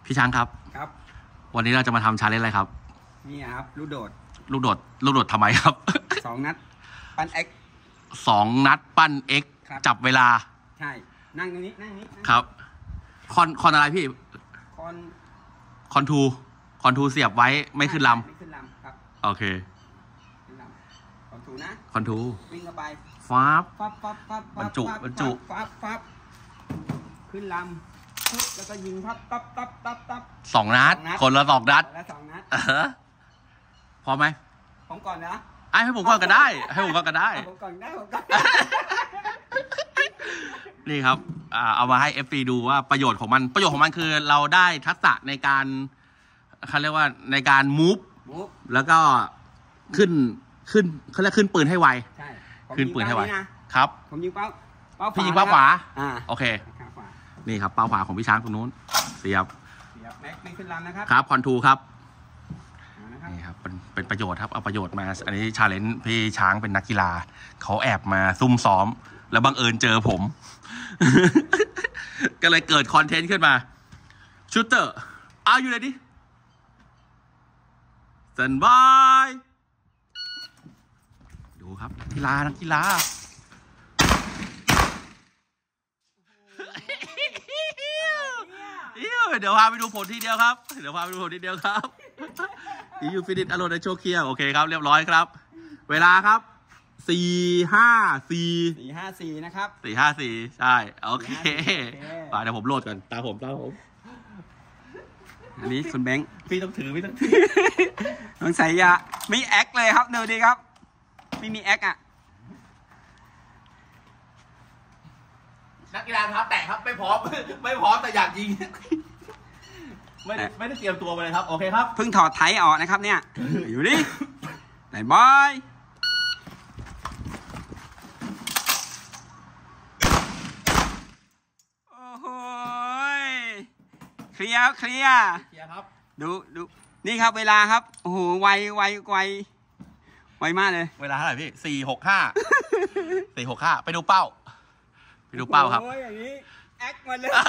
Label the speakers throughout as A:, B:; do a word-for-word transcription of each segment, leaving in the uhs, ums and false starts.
A: พี่ช้างครับ
B: ครับ
A: วันนี้เราจะมาทำชาเลนจ์อะไรครับ
B: นี่ครับลูกโดด
A: ลูกโดดลูกโดดทำไมครับ
B: สองนัดปั้นเอ็ก
A: สองนัดปั้นเอ็กจับเวลา
B: ใช่นั่งตรงนี้นั่งนี้
A: ครับคอนคอนอะไรพี่
B: คอน
A: คอนทูคอนทูเสียบไว้ไม่ขึ้นลำ
B: ไม่ขึ้นลำครับ
A: โอเค
B: ขึ้นลำคอนทูนะ
A: คอนทู
B: วิ่งเข้าไป
A: ฟ้า
B: ฟับฟับฟับบ
A: รรจุบรรจุ
B: ฟับฟับขึ้นลำปุ๊บแล้วก็ยิงพับตับตับตับตับ
A: สองนัดคนละสองนัด
B: ละสองนัด
A: พอไหม
B: ผมก่อนนะ
A: ไอ้ให้ผมก่อนก็ได้ให้ผมก่อนก็ได้
B: ผมก่อนได้ผมก่อน
A: นี่ครับเอามาให้ เอฟ ซี ดูว่าประโยชน์ของมันประโยชน์ของมันคือเราได้ทักษะในการเขาเรียกว่าในการมูฟแล้วก็ขึ้นขึ้นเขาเรียกขึ้นปืนให้ไว
B: ใช่
A: ขึ้นปืนให้ไวครับ
B: ผมยิงเป้าเป้า
A: พี่ยิงเป้าขวา
B: อ่า
A: โอเคนี่ครับเป้าขวาของพี่ช้างตรงนู้นเสียบ
B: เสียบแม็กไม่ขึ้นลำนะครับ
A: ครับคอนทูครับนี่ครับเป็นเป็นประโยชน์ครับเอาประโยชน์มาอันนี้ชาเลนจ์พี่ช้างเป็นนักกีฬาเขาแอบมาซุ่มซ้อมแล้วบังเอิญเจอผม ก็เลยเกิดคอนเทนต์ขึ้นมาชูเตอร์เอาอยู่เลยดิสแตนบายดูครับนักกีฬานักกีฬาเดี๋ยวพาไปดูผลทีเดียวครับเดี๋ยวพาไปดูผลทีเดียวครับยูฟินิชอารมณ์ในโชว์เคียร์โอเคครับเรียบร้อยครับเวลาครับสี่ห้าสี่
B: สี่ห้าสี่นะครับ
A: สี่ห้าสี่ใช่โอเคไปเดี๋ยวผมโหลดก่อนตาผมตาผม
B: อันนี้คุณแบงค์
A: พี่ต้องถือพี่ต้องถือ
B: ต้องใส่ยาไม่แอคเลยครับดูดีครับไม่มีแอคอ่ะ
A: นักกีฬาครับแตะครับไม่พร้อมไม่พร้อมแต่อยากยิงไม่ได้ไม่ได้เตรียมตัวมาเลยครับโอเคครับ
B: เพิ่งถอดไทออกนะครับเนี่ยอยู่ดิไหนบอยโอ้โหเคลียร์เคลียร์
A: เคลียร์ครับ
B: ดูดูนี่ครับเวลาครับโอ้โหไวไวไวไวมากเลย
A: เวลาเท่าไหร่พี่สี่หกห้าสี่หกห้าไปดูเป้าไปดูเป้าครับ
B: โอ้ยอย่างนี้แอคมาเลย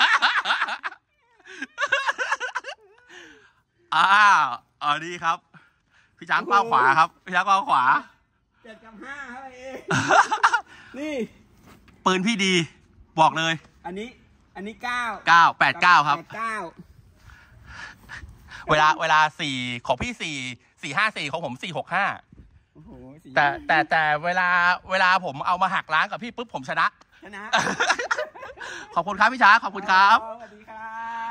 A: อ้าวอ๋อดีครับพี่ช้างเป้าขวาครับพี่ช้างเป้าขวา
B: เจ็ดกับห้าเฮ้ยนี่
A: ปืนพี่ดีบอกเลย
B: อันนี้อันนี้เก้า
A: เก้าแปดเก้าครับ
B: เก้า
A: เวลาเวลาสี่ของพี่สี่สี่ห้าสี่ของผมสี่หกห้าแต่แต่แต่เวลาเวลาผมเอามาหักล้างกับพี่ปุ๊บผมชนะ
B: ชนะ
A: ขอบคุณครับพี่ช้างขอบคุณครับ
B: สวัสดีครับ